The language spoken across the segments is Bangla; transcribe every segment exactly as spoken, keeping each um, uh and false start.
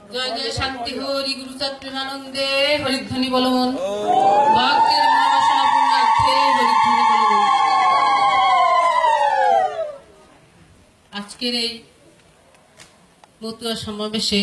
জয় জয় শান্তি হরি গুরুচাঁদ প্রেমানন্দে হরিধ্বনি বলমন ভক্তের মনোবাসনা পূর্ণার্থে হরিধ্বনি বলমন। আজকের এই মতুয়া সমাবেশে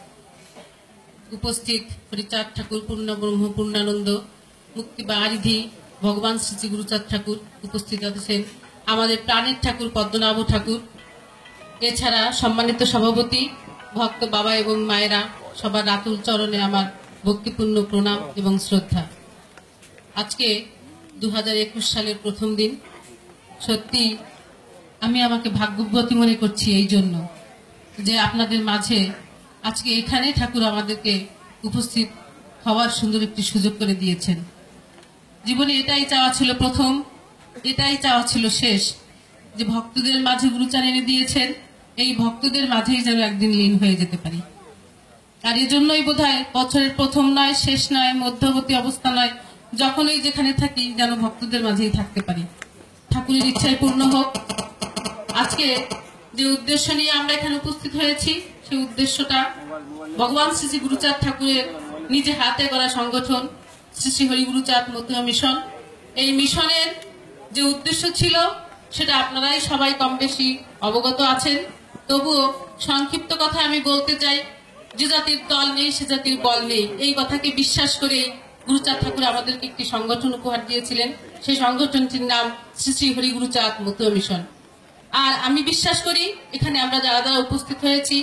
উপস্থিত হরিচাঁদ ঠাকুর পূর্ণ ব্রহ্ম পূর্ণানন্দ মুক্তি বারিধি ভগবান শ্রী গুরুচাঁদ ঠাকুর উপস্থিত আছেন, আমাদের প্রাণের ঠাকুর পদ্মনাভ ঠাকুর, এছাড়া সম্মানিত সভাপতি ভক্ত বাবা এবং মায়েরা, সবার রাতুল চরণে আমার ভক্তিপূর্ণ প্রণাম এবং শ্রদ্ধা। আজকে দু হাজার একুশ সালের প্রথম দিন। সত্যি আমি আমাকে ভাগ্যবতী মনে করছি এই জন্য যে আপনাদের মাঝে আজকে এখানে ঠাকুর আমাদেরকে উপস্থিত হওয়ার সুন্দর একটি সুযোগ করে দিয়েছেন। জীবনে এটাই চাওয়া ছিল প্রথম, এটাই চাওয়া ছিল শেষ, যে ভক্তদের মাঝে গুরুচাঁদ এনে দিয়েছেন, এই ভক্তদের মাঝেই যেন একদিন লীন হয়ে যেতে পারি। আর এজন্যই বোধহয় বছরের প্রথম নয়, শেষ নয়, মধ্যবর্তী অবস্থা নয়, যখনই যেখানে থাকি যেন ভক্তদের মাঝেই থাকতে পারি। ঠাকুরের ইচ্ছায় পূর্ণ হোক। আজকে যে উদ্দেশ্য নিয়ে আমরা এখানে উপস্থিত হয়েছি, সেই উদ্দেশ্যটা ভগবান শ্রী শ্রী গুরুচাঁদ ঠাকুরের নিজে হাতে করা সংগঠন শ্রী শ্রী হরি গুরুচাঁদ মতুয়া মিশন। এই মিশনের যে উদ্দেশ্য ছিল সেটা আপনারাই সবাই কম বেশি অবগত আছেন। তবুও সংক্ষিপ্ত কথা আমি বলতে চাই, যে জাতির দল নেই সে জাতির বল নেই, এই কথাকে বিশ্বাস করে গুরুচাঁদ ঠাকুর আমাদেরকে একটি সংগঠন উপহার দিয়েছিলেন। সেই সংগঠনটির নাম শ্রী শ্রী হরি গুরুচাঁদ মতুয়া মিশন। আর আমি বিশ্বাস করি এখানে আমরা যারা যারা উপস্থিত হয়েছি,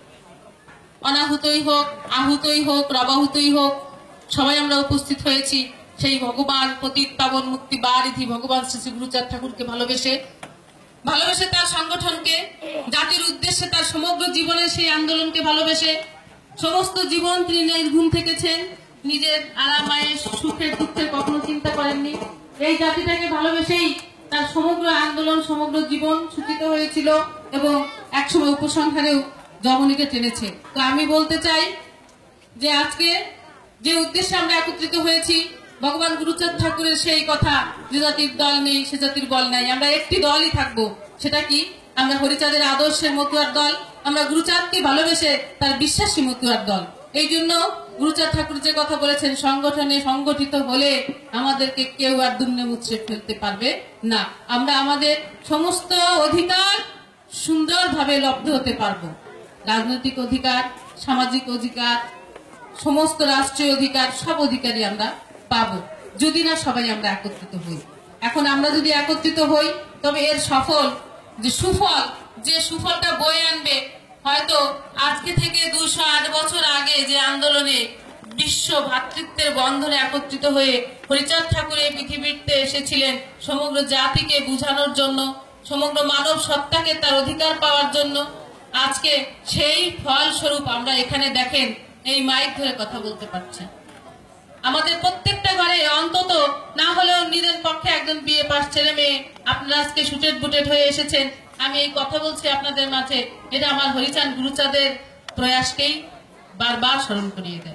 অনাহুতই হোক, আহুতই হোক, রবাহুতই হোক, সবাই আমরা উপস্থিত হয়েছি সেই ভগবান পতিত পাবন মুক্তি বারিধি ভগবান শ্রী শ্রী গুরুচাঁদ ঠাকুরকে ভালোবেসে ভালোবেসে তার সংগঠনকে, জাতির উদ্দেশ্যে তার সমগ্র জীবনের সেই আন্দোলনকে ভালোবেসে সমস্ত জীবন তিনি নির্ঘুম থেকেছেন, নিজের আরামায়ের সুখের দুঃখের কখনো চিন্তা করেননি। এই জাতিটাকে ভালোবেসেই তার সমগ্র আন্দোলন, সমগ্র জীবন সূচিত হয়েছিল এবং একসময় উপসংহারেও জমনীকে টেনেছে। তো আমি বলতে চাই যে আজকে যে উদ্দেশ্যে আমরা একত্রিত হয়েছি, ভগবান গুরুচাঁদ ঠাকুরের সেই কথা, যে জাতির দল নেই সে জাতির বল নাই, আমরা একটি দলই থাকবো। সেটা কি? আমরা হরিচাঁদের আদর্শের মতুয়ার দল, আমরা গুরুচাঁদকে ভালোবেসে তার বিশ্বাসী মতুয়ার দল। এই জন্য গুরুচাঁদ ঠাকুর যে কথা বলেছেন, সংগঠনে সংগঠিত হলে আমাদেরকে কেউ আর দুমড়ে মুচড়ে ফেলতে পারবে না, আমরা আমাদের সমস্ত অধিকার সুন্দরভাবে লব্ধ হতে পারবো। রাজনৈতিক অধিকার, সামাজিক অধিকার, সমস্ত রাষ্ট্রীয় অধিকার, সব অধিকারই আমরা পাবো যদি না সবাই আমরা একত্রিত হই। এখন আমরা যদি একত্রিত হই তবে এর সফল যে সুফল, যে সুফলটা বয়ে আনবে, হয়তো আজকে থেকে দুশো আট বছর আগে যে আন্দোলনে বিশ্ব ভ্রাতৃত্বের বন্ধনে একত্রিত হয়ে হরিচাঁদ ঠাকুর এই পৃথিবীতে এসেছিলেন সমগ্র জাতিকে বুঝানোর জন্য, সমগ্র মানব সত্তাকে তার অধিকার পাওয়ার জন্য, আজকে সেই ফল স্বরূপ আমরা এখানে দেখেন এই মাইক ধরে কথা বলতে পারছি। আমাদের প্রত্যেকটা ঘরে অন্তত না হলেও নিজের পক্ষে একজন বিয়ে পাস ছেলে মেয়ে আপনারা আজকে সুটেড বুটেড হয়ে এসেছেন। আমি এই কথা বলছি আপনাদের মাঝে, এটা আমার হরিচাঁদ গুরুচাঁদের প্রয়াসকেই বারবার স্মরণ করিয়ে দেয়।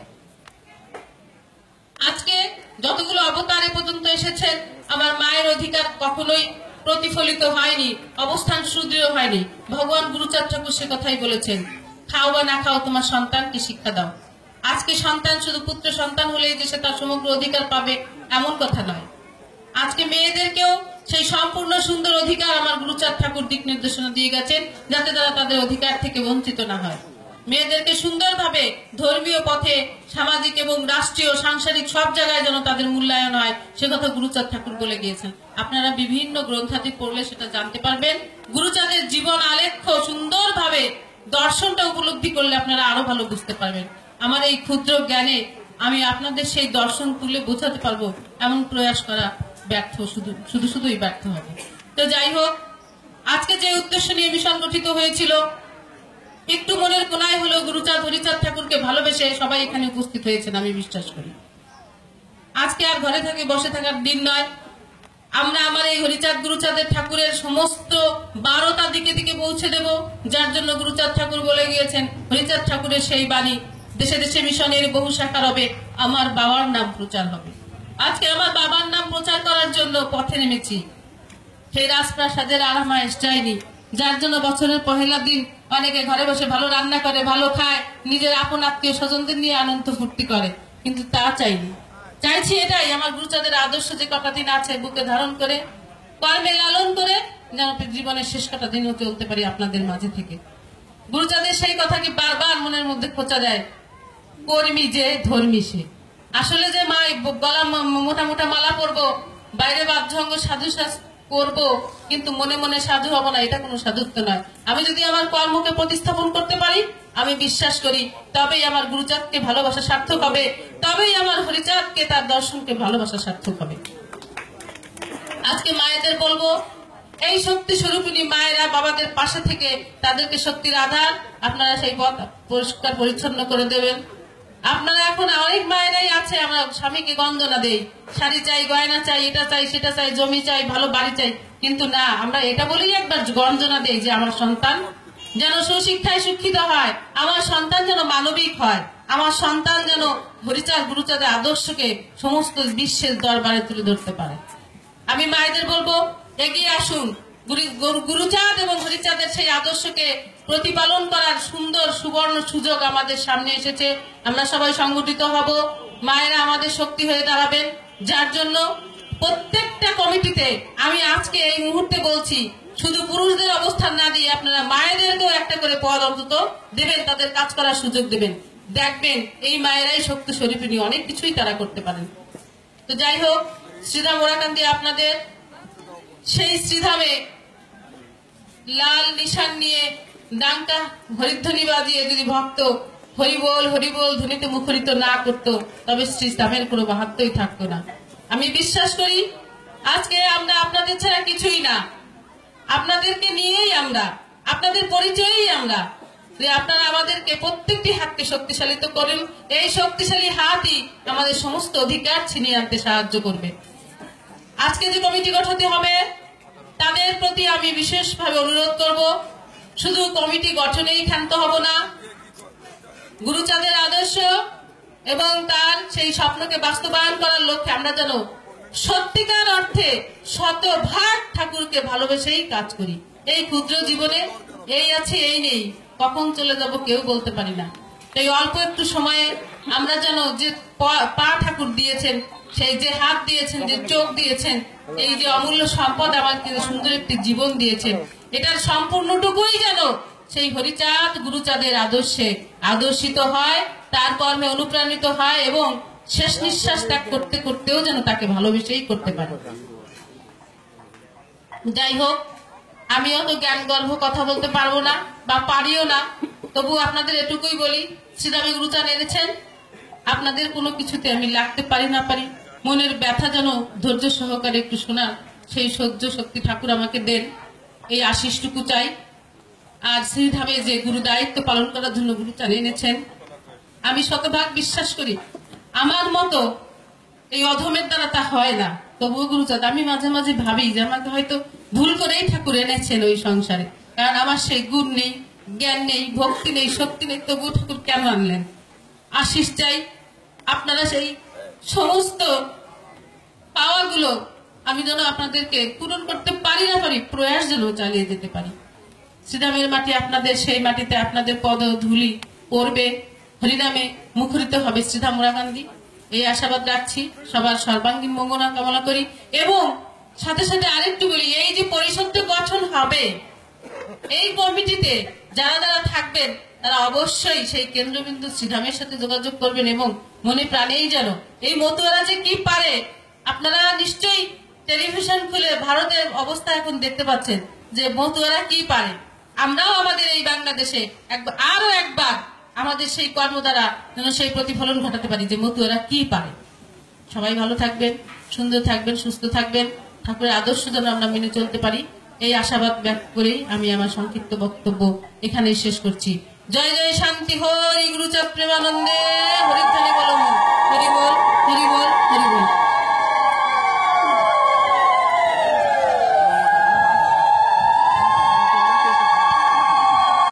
আজকে যতগুলো অবতার এ পর্যন্ত এসেছেন, আমার মায়ের অধিকার কখনোই প্রতিফলিত হয়নি, অবস্থান সুদৃঢ় হয়নি। ভগবান গুরুচাঁদ ঠাকুর সে কথাই বলেছেন, খাও বা না খাও তোমার সন্তানকে শিক্ষা দাও। আজকে সন্তান শুধু পুত্র সন্তান হলেই যে সে তার সমগ্র অধিকার পাবে এমন কথা নয়। আজকে মেয়েদেরকেও সেই সম্পূর্ণ সুন্দর অধিকার আমার গুরুচাঁদ ঠাকুর দিক নির্দেশনা দিয়ে গেছেন, যাতে তারা তাদের অধিকার থেকে বঞ্চিত না হয়। মেয়েদেরকে সুন্দরভাবে ধর্মীয় পথে, সামাজিক এবং রাষ্ট্রীয় সাংসারিক সব জায়গায় যেন তাদের মূল্যায়ন হয়, সে কথা গুরুচাঁদ ঠাকুর বলে গিয়েছেন। আপনারা বিভিন্ন গ্রন্থাদি পড়লে সেটা জানতে পারবেন। গুরুচাঁদের জীবন আলেখ্য সুন্দরভাবে দর্শনটা উপলব্ধি করলে আপনারা আরো ভালো বুঝতে পারবেন। আমার এই ক্ষুদ্র জ্ঞানে আমি আপনাদের সেই দর্শন তুলে বোঝাতে পারবো এমন প্রয়াস করা ব্যর্থ, শুধু শুধু শুধুই ব্যর্থ হবে। তো যাই হোক, আজকে যে উদ্দেশ্য নিয়ে মিশন গঠিত হয়েছিল, একটু মনের কোনায় হলেও গুরুচাঁদ হরিচাঁদ ঠাকুরকে ভালোবেসে সবাই এখানে উপস্থিত হয়েছেন আমি বিশ্বাস করি। আজকে আর ঘরে থেকে বসে থাকার দিন নয়। আমরা আমার এই হরিচাঁদ গুরুচাঁদের ঠাকুরের সমস্ত বারোটা দিকে দিকে পৌঁছে দেব, যার জন্য গুরুচাঁদ ঠাকুর বলে গিয়েছেন, হরিচাঁদ ঠাকুরের সেই বাণী, দেশে দেশে মিশনের বহু শাখা হবে, আমার বাবার নাম প্রচার হবে। আজকে আমার বাবার নাম প্রচার করার জন্য পথে নেমেছি। সেই রাজপ্রাসাদের আরামায়েশ যায়নি, যার জন্য বছরের পহেলা দিন অনেকে ঘরে বসে ভালো রান্না করে, ভালো খায়, নিজের আপন আত্মীয় স্বজনদের নিয়ে আনন্দ ফুর্তি করে, কিন্তু তা চাইনি। চাইছি এটাই, আমার গুরুচাঁদের আদর্শ যে কটা দিন আছে বুকে ধারণ করে, কর্মে লালন করে, যেন জীবনের শেষ কটা দিনও চলতে পারি আপনাদের মাঝে থেকে। গুরুচাঁদের সেই কথা কি বারবার মনের মধ্যে খোঁচা দেয়, কর্মী যে ধর্মী সে। আসলে যে মা গলা মোটা মোটা মালা পরবো, বাইরে বাধ্যঙ্গ সাধু করবো, কিন্তু মনে মনে সাধু হবো না, এটা কোনো সাধুত্ব নয়। আমি যদি আমার কর্মকে প্রতিস্থাপন করতে পারি, আমি বিশ্বাস করি তবেই আমার গুরুচাঁদকে ভালোবাসা সার্থক হবে, তবেই আমার হরিচাঁদকে তার দর্শনকে ভালোবাসা সার্থক হবে। আজকে মায়েদের বলবো, এই শক্তি স্বরূপিণী মায়েরা বাবাদের পাশে থেকে তাদেরকে শক্তির আধার, আপনারা সেই পথ পরিষ্কার পরিচ্ছন্ন করে দেবেন। আপনারা এখন অনেক মায়েরাই আছে, আমরা স্বামীকে গঞ্জনা দেই, শাড়ি চাই, গয়না চাই, এটা চাই, সেটা চাই, জমি চাই, ভালো বাড়ি চাই, কিন্তু না, আমরা এটা বলেই একবার গঞ্জনা দেই যে আমার সন্তান যেন সুশিক্ষায় শিক্ষিত হয়, আমার সন্তান যেন মানবিক হয়, আমার সন্তান যেন হরিচাঁদ গুরুচাঁদের আদর্শকে সমস্ত বিশ্বের দরবারে তুলে ধরতে পারে। আমি মায়েদের বলবো, এগিয়ে আসুন, গুরুচাঁদ এবং হরিচাঁদের সেই আদর্শকে প্রতিপালন করার সুন্দর সুবর্ণ সুযোগ আমাদের সামনে এসেছে। আমরা সবাই সংগঠিত হব, মায়েরা আমাদের শক্তি হয়ে দাঁড়াবেন, যার জন্য প্রত্যেকটা কমিটিতে আমি আজকে এই মুহূর্তে বলছি, শুধু পুরুষদের অবস্থান না দিয়ে আপনারা মায়েদেরকেও একটা করে পদ অন্তত দেবেন, তাদের কাজ করার সুযোগ দেবেন। দেখবেন এই মায়েরাই শক্তি স্বরূপিণী, অনেক কিছুই তারা করতে পারেন। তো যাই হোক, শ্রীধাম ওরাকান্দি আপনাদের সেই শ্রীধামে লাল নিশান নিয়ে ডাঙ্কা হরিধ্বনি বাজিয়ে যদি ভক্ত হরিবোল হরিবোল ধ্বনিতে মুখরিত না করতো, তবে শ্রীধামের কোনো মাহাত্ম্যই থাকতো না। আমি বিশ্বাস করি আজকে আমরা আপনাদের ছাড়া কিছুই না, আপনাদেরকে নিয়েই আমরা, আপনাদের পরিচয়ই আমরা, যে আপনারা আমাদেরকে প্রত্যেকটি হাতকে শক্তিশালী তো করেন, এই শক্তিশালী হাতই আমাদের সমস্ত অধিকার ছিনিয়ে আনতে সাহায্য করবে। আজকে যে কমিটি গঠিত হবে তাদের প্রতি আমি বিশেষভাবে অনুরোধ করব, শুধু কমিটি গঠনেই ক্ষান্ত হব না, গুরুচাঁদের আদর্শ এবং তার সেই স্বপ্নকে বাস্তবায়ন করার লক্ষ্যে আমরা যেন সত্যিকার অর্থে শতভাগ ঠাকুরকে ভালোবেসেই কাজ করি। এই ক্ষুদ্র জীবনে এই আছে এই নেই, কখন চলে যাব কেউ বলতে পারি না। এই অল্প একটু সময়ে আমরা যেন যে পা ঠাকুর দিয়েছেন, সেই যে হাত দিয়েছেন, যে চোখ দিয়েছেন, এই যে অমূল্য সম্পদ আমাকে সুন্দর একটি জীবন দিয়েছেন, এটার সম্পূর্ণটুকুই যেন সেই হরিচাঁদ গুরুচাঁদের আদর্শে আদর্শিত হয়, তার কর্মে অনুপ্রাণিত হয় এবং শেষ নিঃশ্বাস ত্যাগ করতে করতেও যেন তাকে ভালোবেসেই করতে পারে। যাই হোক, আমিও তো জ্ঞান গর্ভ কথা বলতে পারবো না বা পারিও না, তবু আপনাদের এটুকুই বলি, শ্রীধামে গুরুচাঁদ এনেছেন, আপনাদের কোনো কিছুতে আমি লাগতে পারি না পারি, মনের ব্যথা যেন ধৈর্য সহকারে একটু শোনা সেই সহ্য শক্তি ঠাকুর আমাকে দেন, এই আশিসটুকু চাই। আর শ্রীধামে যে গুরু দায়িত্ব পালন করার জন্য গুরুচাঁদ এনেছেন, আমি শতভাগ বিশ্বাস করি আমার মতো এই অধমের দ্বারা তা হয় না, তবুও গুরুচাঁদ আমি মাঝে মাঝে ভাবি যে আমাকে হয়তো ভুল করেই ঠাকুর এনেছেন ওই সংসারে, কারণ আমার সেই গুণ নেই, জ্ঞান নেই, ভক্তি নেই, শক্তি নেই, তবুও ঠাকুর কেন আনলেন। আশিস চাই আপনারা সেই সমস্ত পাওয়াগুলো আমি যেন আপনাদেরকে পূরণ করতে পারি না পারি, প্রয়াস যেন চালিয়ে যেতে পারি। শ্রীধামের মাটি আপনাদের, সেই মাটিতে আপনাদের পদ ধুলি পড়বে, হরিনামে মুখরিত হবে শ্রীধাম ওরাকান্দি, এই আশাবাদ রাখছি। সবার সর্বাঙ্গীন মঙ্গল কামনা করি এবং সাথে সাথে আরেকটু বলি, এই যে পরিষদটা গঠন হবে, এই কমিটিতে যারা যারা থাকবেন তারা অবশ্যই সেই কেন্দ্রবিন্দু শ্রীধামের সাথে যোগাযোগ করবেন এবং মনে প্রাণেই যেন এই মতুয়ারা যে কি পারে, আপনারা নিশ্চয়ই টেলিভিশন খুলে ভারতের অবস্থা এখন দেখতে পাচ্ছেন যে মতুয়ারা কি পারে, আমরাও আমাদের এই বাংলাদেশে একবার আরো একবার আমাদের সেই কর্ম দ্বারা যেন সেই প্রতিফলন ঘটাতে পারি যে মতুয়ারা কি পারে। সবাই ভালো থাকবেন, সুন্দর থাকবেন, সুস্থ থাকবেন, ঠাকুরের আদর্শ যেন আমরা মেনে চলতে পারি, এই আশাবাদ ব্যক্ত করেই আমি আমার সংক্ষিপ্ত বক্তব্য এখানেই শেষ করছি। জয় জয় শান্তি হরি গুরুচাঁদ প্রেমানন্দে।